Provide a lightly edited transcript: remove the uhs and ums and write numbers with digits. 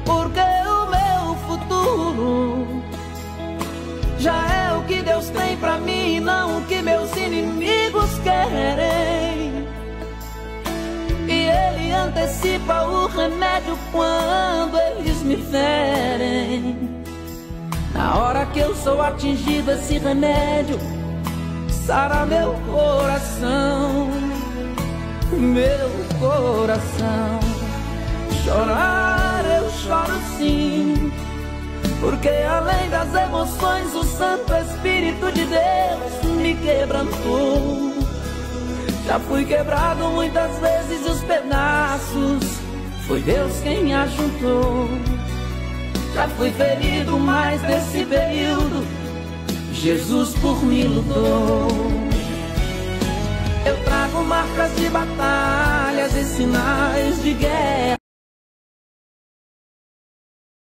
porque o meu futuro já é o que Deus tem pra mim, não o que meus inimigos querem. E Ele antecipa o remédio quando eles me ferem. Na hora que eu sou atingido, esse remédio sara meu coração. Meu coração. Chorar eu choro sim, porque além das emoções o Santo Espírito de Deus me quebrantou. Já fui quebrado muitas vezes e os pedaços foi Deus quem me ajuntou. Já fui ferido, mas nesse período Jesus por mim lutou. Eu trago marcas de batalhas e sinais de guerra.